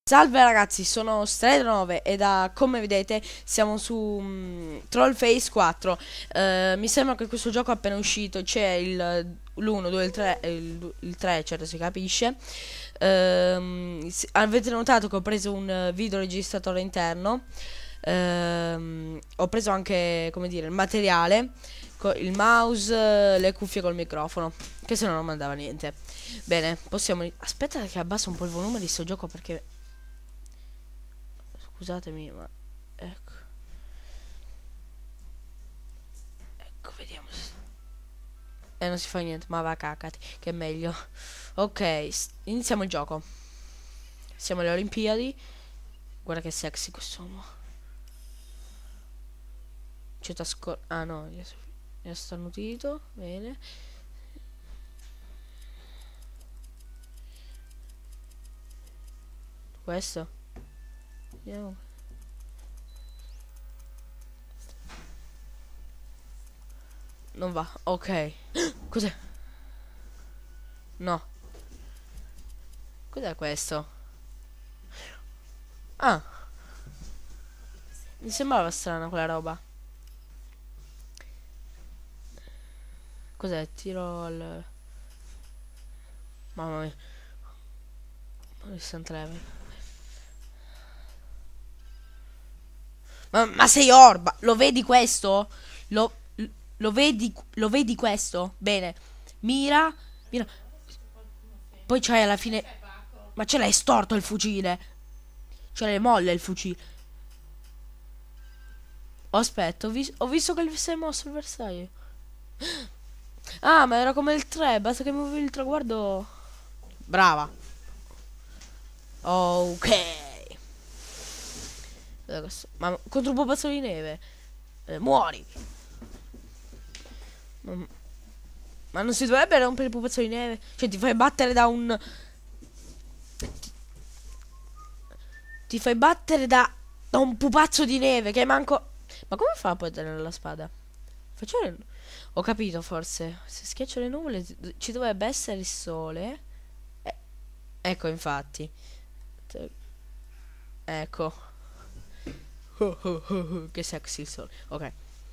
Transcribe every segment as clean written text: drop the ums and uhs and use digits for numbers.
Salve ragazzi, sono Stray9 e come vedete siamo su Trollface 4. Mi sembra che questo gioco è appena uscito, c'è l'1, 2, il 3, il 3 certo si capisce. Avete notato che ho preso un videoregistratore interno. Ho preso anche, come dire, il materiale, il mouse, le cuffie col microfono, che se no non mandava niente. Bene, possiamo... Aspetta che abbasso un po' il volume di sto gioco perché... Scusatemi, ma ecco. Ecco, vediamo. Non si fa niente, ma va cacati, che è meglio. Ok, iniziamo il gioco. Siamo alle Olimpiadi. Guarda che sexy quest'uomo. Ah no, gli ha starnutito. Bene. Questo. Vediamo. Non va, ok. Cos'è? No. Cos'è questo? Ah, mi sembrava strana quella roba. Cos'è? Tiro al... Mamma mia. 60 level. Ma sei orba? Lo vedi questo? Lo vedi questo? Bene. Mira. Mira. Poi c'hai alla fine... Ma ce l'hai storto il fucile. Ce l'hai molle il fucile. Oh, aspetta, ho visto che si è mosso il bersaglio. Ah, ma era come il 3. Basta che muovi il traguardo. Brava. Ok. Ma contro un pupazzo di neve. Muori. Ma non si dovrebbe rompere il pupazzo di neve? Cioè ti fai battere da un... Ti fai battere da un pupazzo di neve che manco... Ma come fa a poi tenere la spada? Faccio le... Ho capito forse. Se schiaccio le nuvole ci dovrebbe essere il sole. Ecco infatti. Ecco. Che sexy il sole. Ok.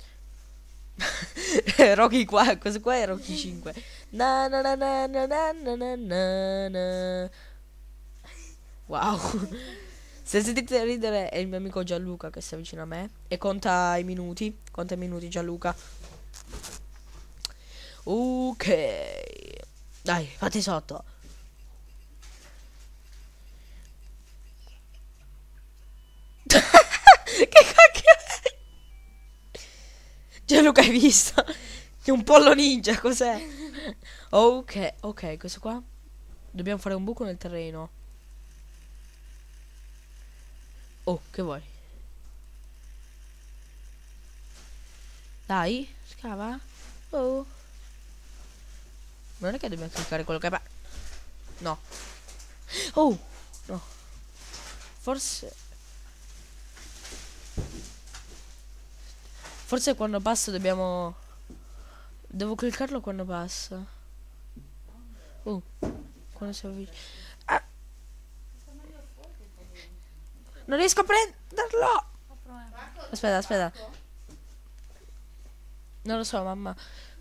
Rocky 4, questo qua è Rocky 5. Na na na na na na na na na. Wow. Se sentite ridere è il mio amico Gianluca che si avvicina a me e conta i minuti. Conta i minuti Gianluca. Ok. Dai, fate sotto. Che cacchio è? Gianluca hai visto? È un pollo ninja, cos'è? Ok, ok, questo qua. Dobbiamo fare un buco nel terreno. Oh, che vuoi? Dai, scava. Oh. Non è che dobbiamo cliccare quello che fa. No. Oh, no. Forse... Forse quando passa dobbiamo... Devo cliccarlo quando passa. Quando si avvicina. Ah. Non riesco a prenderlo. Aspetta, aspetta. Non lo so, mamma.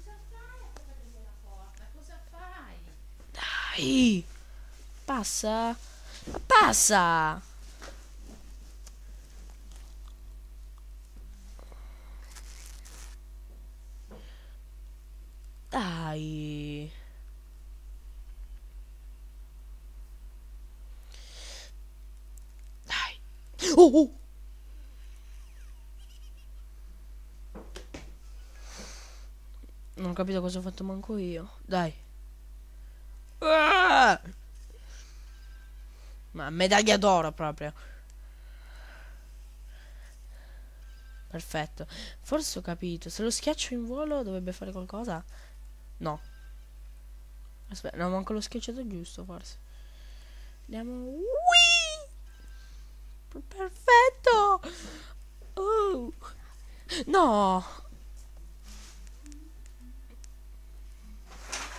Dai. Passa. Passa. Dai. Dai. Oh. Non ho capito cosa ho fatto manco io. Dai. Ah! Ma medaglia d'oro proprio. Perfetto. Forse ho capito. Se lo schiaccio in volo dovrebbe fare qualcosa? No. Aspetta, no, manco l'ho schiacciato giusto forse. Andiamo. Whee! Perfetto. Oh. No.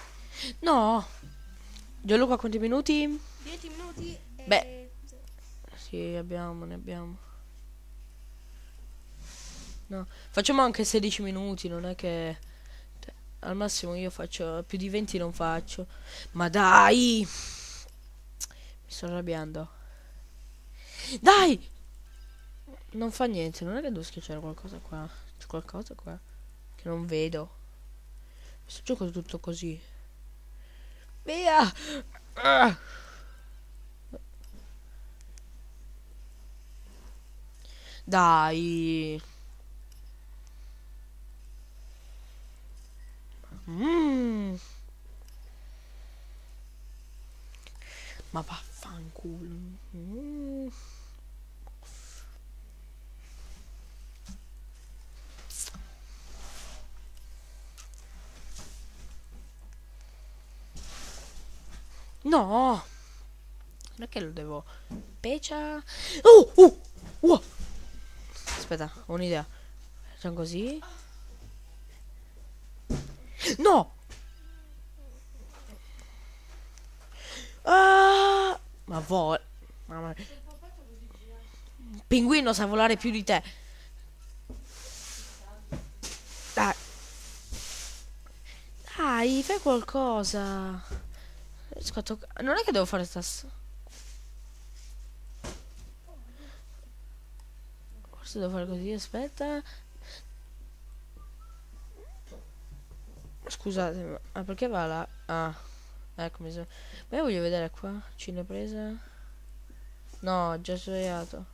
No. Gianluca, quanti minuti? 10 minuti Beh. Sì, abbiamo, ne abbiamo. No, facciamo anche 16 minuti, non è che... cioè, al massimo io faccio... più di 20 non faccio. Ma dai! Mi sto arrabbiando. Dai! Non fa niente, non è che devo schiacciare qualcosa qua. C'è qualcosa qua che non vedo. Questo gioco è tutto così. Via! Ah! Dai! Mm. Ma vaffanculo. Mm. No! Non è che lo devo... Pecia... Aspetta, ho un'idea. Facciamo così. No! Ah! Ma vola... Mamma mia. Pinguino sa volare più di te. Dai. Dai, fai qualcosa. Non è che devo fare Forse devo fare così, aspetta. Scusate, ma perché va là? Ah, ecco, ma io voglio vedere qua. Cinepresa. No, già sbagliato.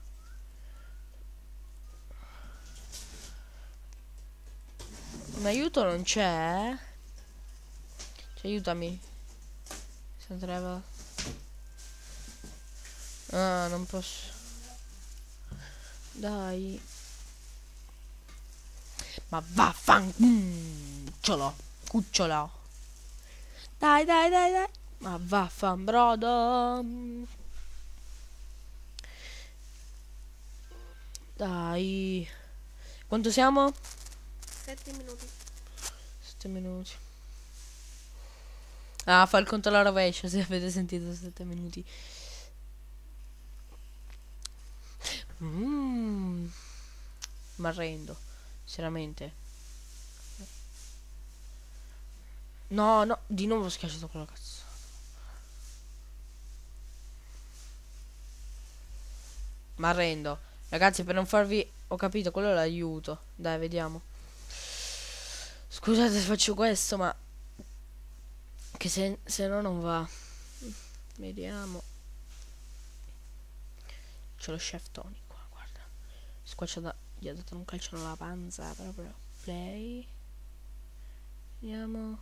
Un aiuto non c'è? Cioè, aiutami. Se andreva. Ah, non posso. Dai. Ma vaffanculo. Cucciolo. Dai, dai, dai, dai. Ma vaffanbrodo. Dai. Quanto siamo? 7 minuti. 7 minuti. Ah, fa il conto alla rovescia, se avete sentito 7 minuti. Mi arrendo, sinceramente. No, no, di nuovo ho schiacciato quella cazzo. Mi arrendo. Ragazzi, per non farvi... Ho capito, quello è l'aiuto. Dai, vediamo. Scusate se faccio questo, ma... Che se no non va. Vediamo. C'è lo chef Tony qua, guarda. Squacciata. Gli ha dato un calcio nella panza, proprio. Play. Vediamo.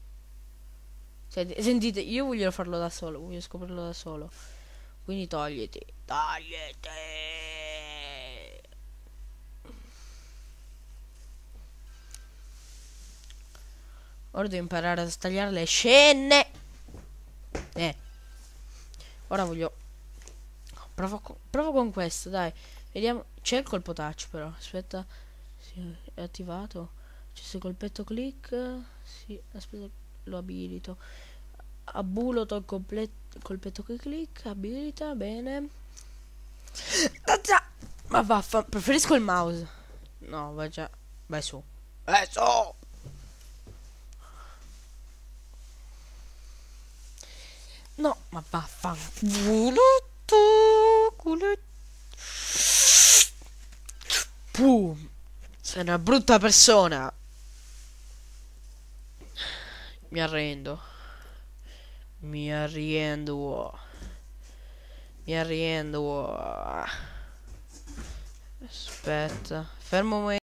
Sentite, io voglio farlo da solo, voglio scoprirlo da solo. Quindi togliti. Togliti. Ora devo imparare a stagliare le scene. Ora voglio... Provo con questo, dai. Vediamo. C'è il colpo touch però. Aspetta. Sì, è attivato. C'è questo colpetto click. Sì, aspetta, lo abilito. Abulo il colpetto click. Abilita, bene. Ma vaffa, preferisco il mouse. No, vai già. Vai su. Vai su. No, ma vaffanculo. Sei una brutta persona. Mi arrendo. Mi arrendo. Mi arrendo. Aspetta. Fermo un momento.